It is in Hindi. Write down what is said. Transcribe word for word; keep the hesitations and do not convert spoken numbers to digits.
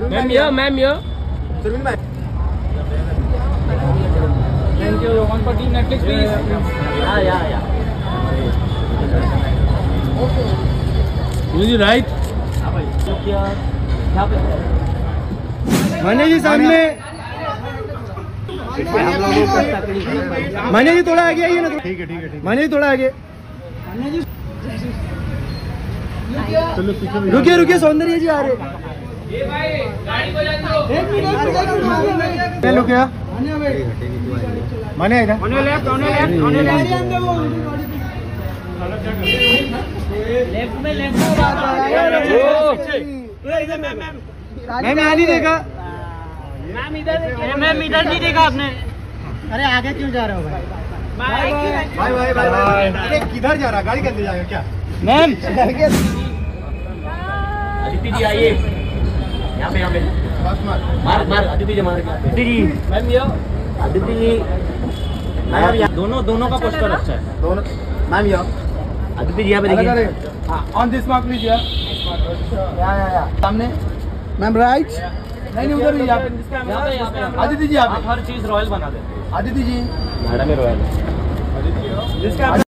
Ma'am yo ma'am yo Surveen ma'am thank you one for team Netflix please yeah yeah या जी राइट हां भाई यहां पे मान्य जी सामने मान्य जी थोड़ा आगे आइए ना। ठीक है ठीक है मान्य जी थोड़ा आगे रुकिए रुकिए सौंदर्य जी आ रहे रुकिया मान्य इधर लेफ्ट में लेफ्ट मैम यहाँ नहीं देखा मैम इधर मैम इधर नहीं देखा आपने। अरे आगे क्यों जा रहे हो भाई बाय बाय बाय बाय। अरे किधर जा रहा गाड़ी के अंदर जाएगा क्या मैम अदिति जी आइए यहाँ पे यहाँ पे मार मार अदिति जी मार Aditi ji ma'am yo Aditi ji ma'am दोनों दोनों का पोस्टर अच्छा है दोनों मैम यो अदिति जी यहाँ पे देखिए on this mark please yeah yeah yeah या सामने मैम राइट नहीं नहीं उधर यहाँ पे यहाँ पे यहाँ पे अदिति जी यहाँ पे हर चीज रॉयल बना देते हैं। अदिति जी मैडम ही रॉयल है।